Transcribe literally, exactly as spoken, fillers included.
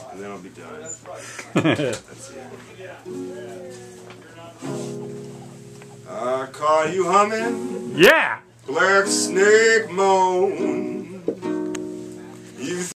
and then I'll be done. That's it. I caught you humming. Yeah. Black snake moan.